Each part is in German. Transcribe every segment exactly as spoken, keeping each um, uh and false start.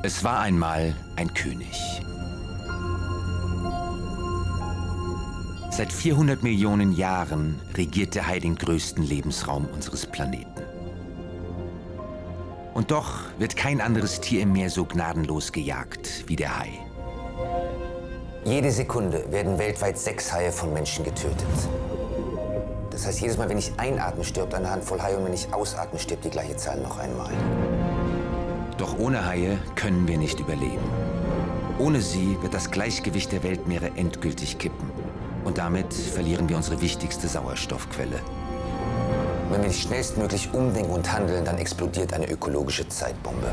Es war einmal ein König. Seit vierhundert Millionen Jahren regiert der Hai den größten Lebensraum unseres Planeten. Und doch wird kein anderes Tier im Meer so gnadenlos gejagt wie der Hai. Jede Sekunde werden weltweit sechs Haie von Menschen getötet. Das heißt, jedes Mal, wenn ich einatme, stirbt eine Handvoll Haie und wenn ich ausatme, stirbt die gleiche Zahl noch einmal. Doch ohne Haie können wir nicht überleben. Ohne sie wird das Gleichgewicht der Weltmeere endgültig kippen. Und damit verlieren wir unsere wichtigste Sauerstoffquelle. Wenn wir nicht schnellstmöglich umdenken und handeln, dann explodiert eine ökologische Zeitbombe.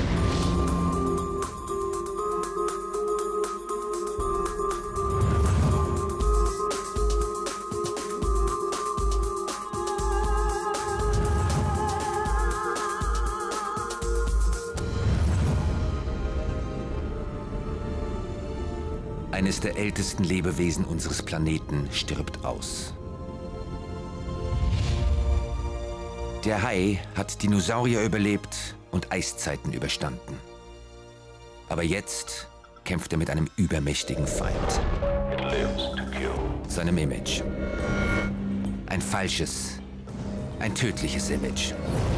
Eines der ältesten Lebewesen unseres Planeten stirbt aus. Der Hai hat Dinosaurier überlebt und Eiszeiten überstanden. Aber jetzt kämpft er mit einem übermächtigen Feind. Seinem Image. Ein falsches, ein tödliches Image.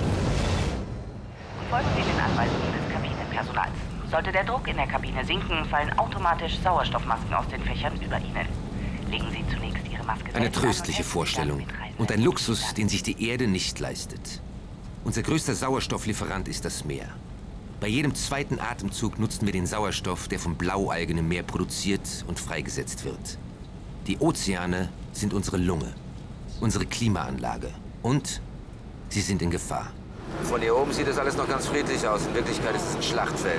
Folgen Sie den Anweisungen des Kabinenpersonals. Sollte der Druck in der Kabine sinken, fallen automatisch Sauerstoffmasken aus den Fächern über Ihnen. Legen Sie zunächst Ihre Maske Eine tröstliche Vorstellung und ein Luxus, den sich die Erde nicht leistet. Unser größter Sauerstofflieferant ist das Meer. Bei jedem zweiten Atemzug nutzen wir den Sauerstoff, der vom Blaualgen im Meer produziert und freigesetzt wird. Die Ozeane sind unsere Lunge, unsere Klimaanlage und sie sind in Gefahr. Von hier oben sieht das alles noch ganz friedlich aus. In Wirklichkeit ist es ein Schlachtfeld.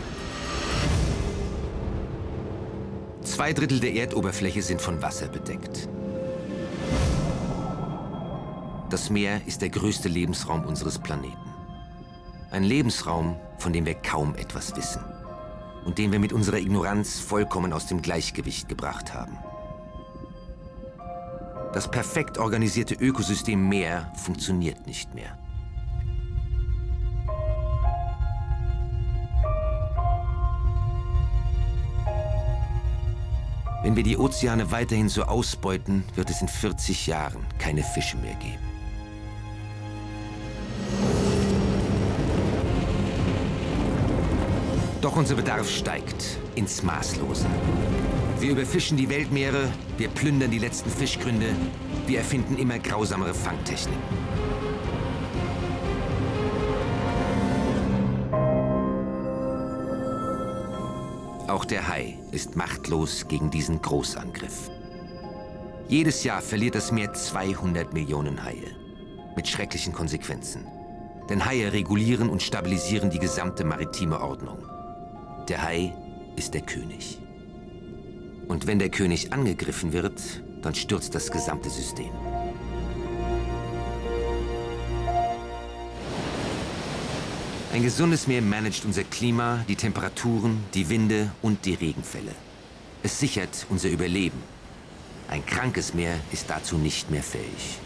Zwei Drittel der Erdoberfläche sind von Wasser bedeckt. Das Meer ist der größte Lebensraum unseres Planeten. Ein Lebensraum, von dem wir kaum etwas wissen und den wir mit unserer Ignoranz vollkommen aus dem Gleichgewicht gebracht haben. Das perfekt organisierte Ökosystem Meer funktioniert nicht mehr. Wenn wir die Ozeane weiterhin so ausbeuten, wird es in vierzig Jahren keine Fische mehr geben. Doch unser Bedarf steigt ins Maßlose. Wir überfischen die Weltmeere, wir plündern die letzten Fischgründe, wir erfinden immer grausamere Fangtechniken. Auch der Hai ist machtlos gegen diesen Großangriff. Jedes Jahr verliert das Meer zweihundert Millionen Haie. Mit schrecklichen Konsequenzen. Denn Haie regulieren und stabilisieren die gesamte maritime Ordnung. Der Hai ist der König. Und wenn der König angegriffen wird, dann stürzt das gesamte System. Ein gesundes Meer managt unser Klima, die Temperaturen, die Winde und die Regenfälle. Es sichert unser Überleben. Ein krankes Meer ist dazu nicht mehr fähig.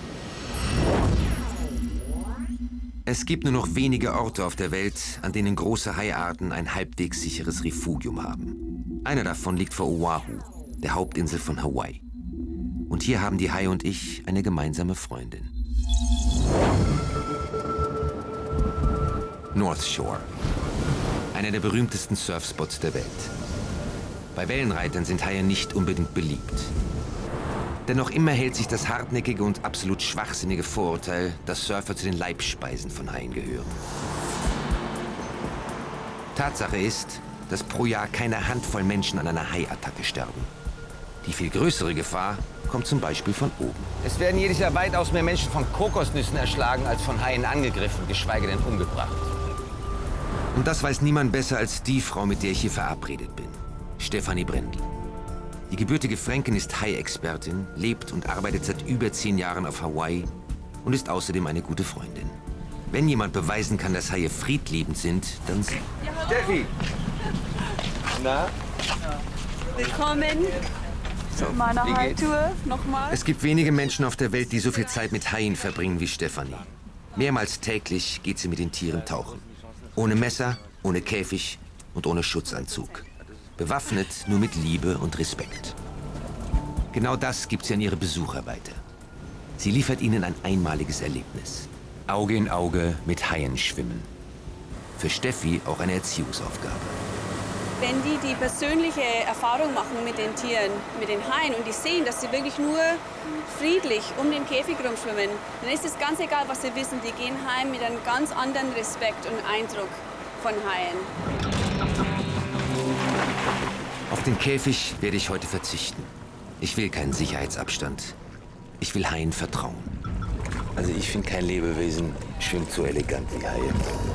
Es gibt nur noch wenige Orte auf der Welt, an denen große Haiarten ein halbwegs sicheres Refugium haben. Einer davon liegt vor Oahu, der Hauptinsel von Hawaii. Und hier haben die Haie und ich eine gemeinsame Freundin. North Shore, einer der berühmtesten Surfspots der Welt. Bei Wellenreitern sind Haie nicht unbedingt beliebt. Denn noch immer hält sich das hartnäckige und absolut schwachsinnige Vorurteil, dass Surfer zu den Leibspeisen von Haien gehören. Tatsache ist, dass pro Jahr keine Handvoll Menschen an einer Haiattacke sterben. Die viel größere Gefahr kommt zum Beispiel von oben. Es werden jedes Jahr weitaus mehr Menschen von Kokosnüssen erschlagen, als von Haien angegriffen, geschweige denn umgebracht. Und das weiß niemand besser als die Frau, mit der ich hier verabredet bin. Stefanie Brendel. Die gebürtige Fränkin ist Hai-Expertin, lebt und arbeitet seit über zehn Jahren auf Hawaii und ist außerdem eine gute Freundin. Wenn jemand beweisen kann, dass Haie friedliebend sind, dann sie. Steffi! Na? Willkommen zu meiner Hai-Tour nochmal. Es gibt wenige Menschen auf der Welt, die so viel Zeit mit Haien verbringen wie Stefanie. Mehrmals täglich geht sie mit den Tieren tauchen. Ohne Messer, ohne Käfig und ohne Schutzanzug. Bewaffnet nur mit Liebe und Respekt. Genau das gibt sie an ihre Besucher weiter. Sie liefert ihnen ein einmaliges Erlebnis. Auge in Auge mit Haien schwimmen. Für Steffi auch eine Erziehungsaufgabe. Wenn die die persönliche Erfahrung machen mit den Tieren, mit den Haien und die sehen, dass sie wirklich nur friedlich um den Käfig rumschwimmen, dann ist es ganz egal, was sie wissen. Die gehen heim mit einem ganz anderen Respekt und Eindruck von Haien. Auf den Käfig werde ich heute verzichten. Ich will keinen Sicherheitsabstand. Ich will Haien vertrauen. Also ich finde, kein Lebewesen schwimmt so elegant wie Haie.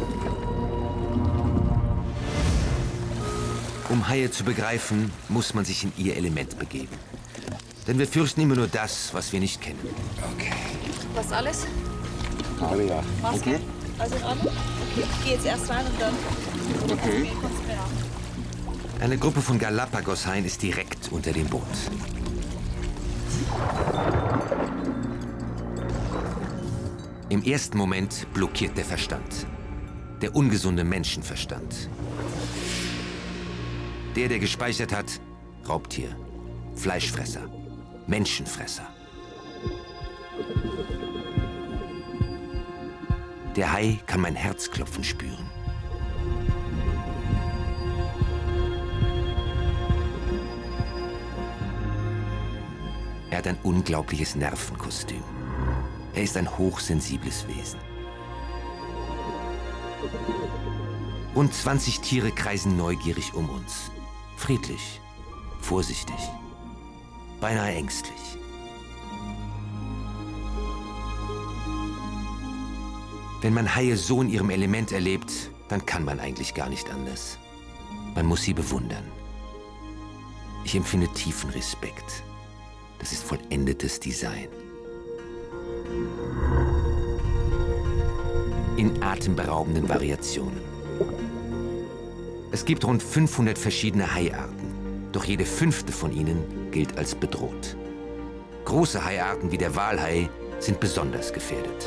Um Haie zu begreifen, muss man sich in ihr Element begeben. Denn wir fürchten immer nur das, was wir nicht kennen. Okay. Was alles? Alle ja. Maske? Okay. Also in Ordnung? Okay, ich gehe jetzt erst rein und dann... Okay. Eine Gruppe von Galapagoshaien ist direkt unter dem Boot. Im ersten Moment blockiert der Verstand. Der ungesunde Menschenverstand. Der, der gespeichert hat, Raubtier, Fleischfresser, Menschenfresser. Der Hai kann mein Herzklopfen spüren. Er hat ein unglaubliches Nervenkostüm. Er ist ein hochsensibles Wesen. Rund zwanzig Tiere kreisen neugierig um uns. Friedlich, vorsichtig, beinahe ängstlich. Wenn man Haie so in ihrem Element erlebt, dann kann man eigentlich gar nicht anders. Man muss sie bewundern. Ich empfinde tiefen Respekt. Das ist vollendetes Design. In atemberaubenden Variationen. Es gibt rund fünfhundert verschiedene Haiarten, doch jede fünfte von ihnen gilt als bedroht. Große Haiarten wie der Walhai sind besonders gefährdet.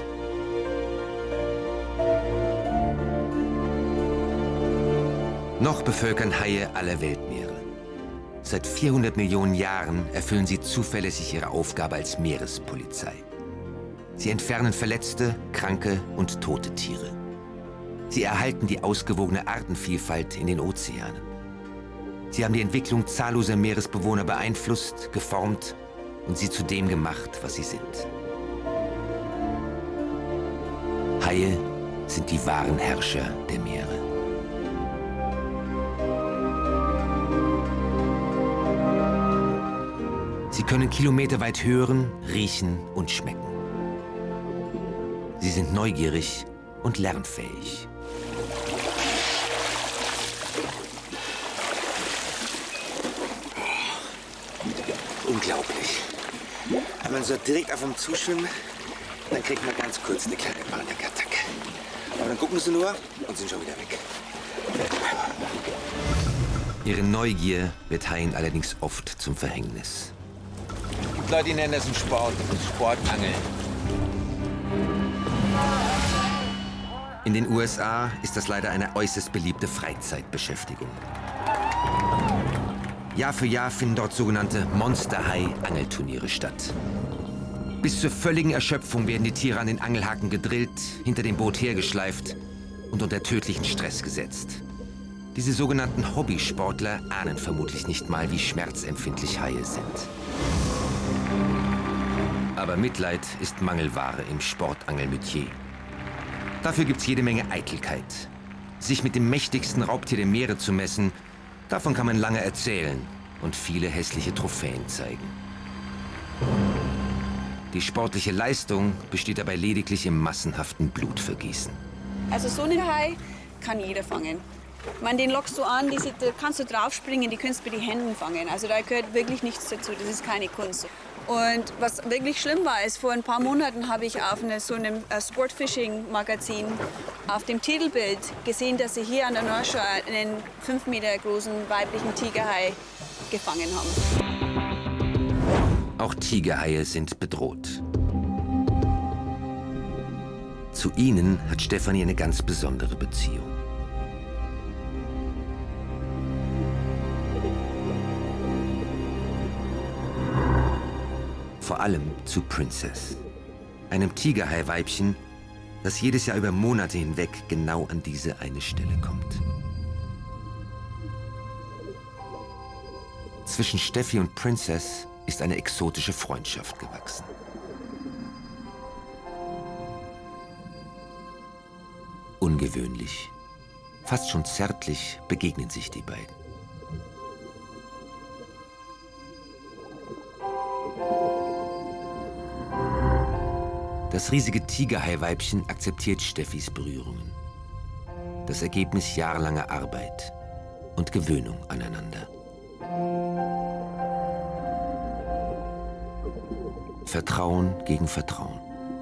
Noch bevölkern Haie alle Weltmeere. Seit vierhundert Millionen Jahren erfüllen sie zuverlässig ihre Aufgabe als Meerespolizei. Sie entfernen verletzte, kranke und tote Tiere. Sie erhalten die ausgewogene Artenvielfalt in den Ozeanen. Sie haben die Entwicklung zahlloser Meeresbewohner beeinflusst, geformt und sie zu dem gemacht, was sie sind. Haie sind die wahren Herrscher der Meere. Sie können kilometerweit hören, riechen und schmecken. Sie sind neugierig und lernfähig. Unglaublich. Wenn man so direkt auf dem zuschwimmt, dann kriegt man ganz kurz eine kleine Panikattacke. Aber dann gucken sie nur und sind schon wieder weg. Ihre Neugier wird Haien allerdings oft zum Verhängnis. Die Leute nennen das einen Sport, das ist Sportangeln. In den U S A ist das leider eine äußerst beliebte Freizeitbeschäftigung. Jahr für Jahr finden dort sogenannte Monster-Hai-Angelturniere statt. Bis zur völligen Erschöpfung werden die Tiere an den Angelhaken gedrillt, hinter dem Boot hergeschleift und unter tödlichen Stress gesetzt. Diese sogenannten Hobbysportler ahnen vermutlich nicht mal, wie schmerzempfindlich Haie sind. Aber Mitleid ist Mangelware im Sportangelmetier. Dafür gibt's jede Menge Eitelkeit. Sich mit dem mächtigsten Raubtier der Meere zu messen, davon kann man lange erzählen und viele hässliche Trophäen zeigen. Die sportliche Leistung besteht dabei lediglich im massenhaften Blutvergießen. Also so einen Hai kann jeder fangen. Ich meine, den lockst du an, die, da kannst du draufspringen, die kannst du mit den Händen fangen. Also da gehört wirklich nichts dazu, das ist keine Kunst. Und was wirklich schlimm war, ist, vor ein paar Monaten habe ich auf eine, so einem Sportfishing-Magazin auf dem Titelbild gesehen, dass sie hier an der North einen fünf Meter großen weiblichen Tigerhai gefangen haben. Auch Tigerhaie sind bedroht. Zu ihnen hat Stefanie eine ganz besondere Beziehung. vor allem zu Princess, einem Tigerhai-Weibchen, das jedes Jahr über Monate hinweg genau an diese eine Stelle kommt. Zwischen Steffi und Princess ist eine exotische Freundschaft gewachsen. Ungewöhnlich, fast schon zärtlich begegnen sich die beiden. Das riesige Tigerhai-Weibchen akzeptiert Steffis Berührungen. Das Ergebnis jahrelanger Arbeit und Gewöhnung aneinander. Vertrauen gegen Vertrauen.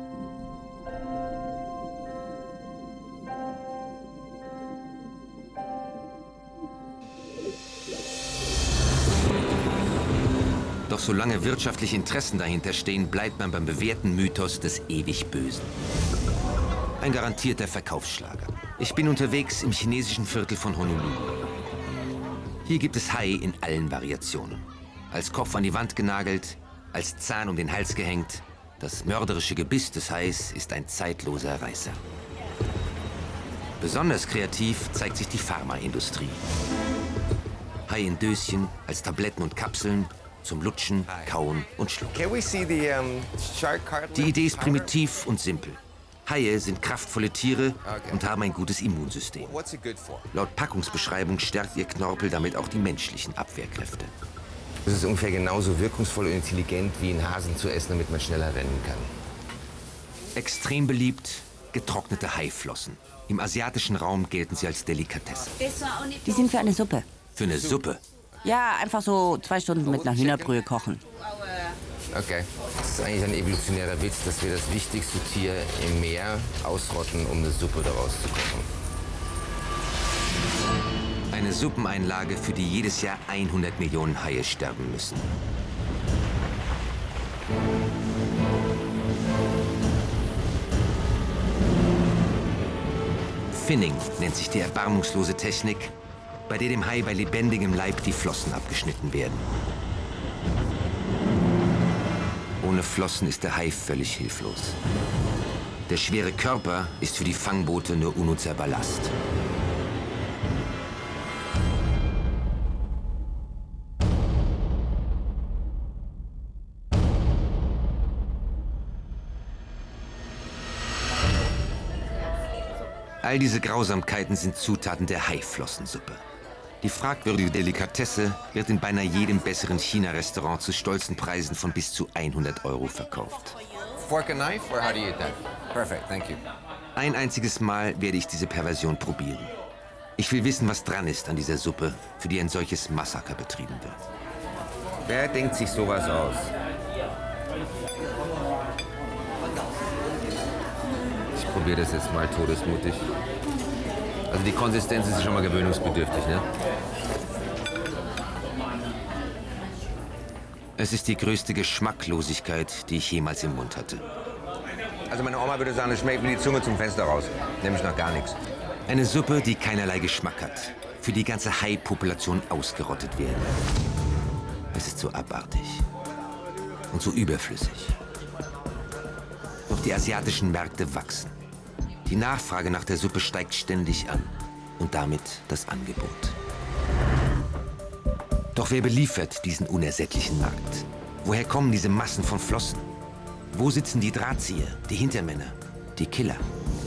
Doch solange wirtschaftliche Interessen dahinter stehen, bleibt man beim bewährten Mythos des ewig Bösen. Ein garantierter Verkaufsschlager. Ich bin unterwegs im chinesischen Viertel von Honolulu. Hier gibt es Hai in allen Variationen. Als Kopf an die Wand genagelt, als Zahn um den Hals gehängt. Das mörderische Gebiss des Hais ist ein zeitloser Reißer. Besonders kreativ zeigt sich die Pharmaindustrie. Hai in Döschen, als Tabletten und Kapseln, zum Lutschen, Kauen und Schlucken. Die Idee ist primitiv und simpel. Haie sind kraftvolle Tiere und haben ein gutes Immunsystem. Laut Packungsbeschreibung stärkt ihr Knorpel damit auch die menschlichen Abwehrkräfte. Es ist ungefähr genauso wirkungsvoll und intelligent, wie einen Hasen zu essen, damit man schneller rennen kann. Extrem beliebt, getrocknete Haiflossen. Im asiatischen Raum gelten sie als Delikatesse. Die sind für eine Suppe. Für eine Suppe? Ja, einfach so zwei Stunden mit einer Hühnerbrühe kochen. Okay. Das ist eigentlich ein evolutionärer Witz, dass wir das wichtigste Tier im Meer ausrotten, um eine Suppe daraus zu kochen. Eine Suppeneinlage, für die jedes Jahr hundert Millionen Haie sterben müssen. Finning nennt sich die erbarmungslose Technik, bei der dem Hai bei lebendigem Leib die Flossen abgeschnitten werden. Ohne Flossen ist der Hai völlig hilflos. Der schwere Körper ist für die Fangboote nur unnützer Ballast. All diese Grausamkeiten sind Zutaten der Haiflossensuppe. Die fragwürdige Delikatesse wird in beinahe jedem besseren China-Restaurant zu stolzen Preisen von bis zu hundert Euro verkauft. Fork and knife, or how do you eat that? Perfect, thank you. Ein einziges Mal werde ich diese Perversion probieren. Ich will wissen, was dran ist an dieser Suppe, für die ein solches Massaker betrieben wird. Wer denkt sich sowas aus? Ich probiere das jetzt mal todesmutig. Also die Konsistenz ist schon mal gewöhnungsbedürftig, ne? Es ist die größte Geschmacklosigkeit, die ich jemals im Mund hatte. Also meine Oma würde sagen, es schmeckt wie die Zunge zum Fenster raus. Nämlich nach gar nichts. Eine Suppe, die keinerlei Geschmack hat, für die ganze Hai-Population ausgerottet werden. Es ist so abartig und so überflüssig. Doch die asiatischen Märkte wachsen. Die Nachfrage nach der Suppe steigt ständig an und damit das Angebot. Doch wer beliefert diesen unersättlichen Markt? Woher kommen diese Massen von Flossen? Wo sitzen die Drahtzieher, die Hintermänner, die Killer?